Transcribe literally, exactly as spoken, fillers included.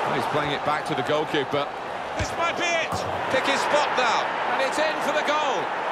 He's playing it back to the goalkeeper. This might be it. Pick his spot now, and it's in for the goal.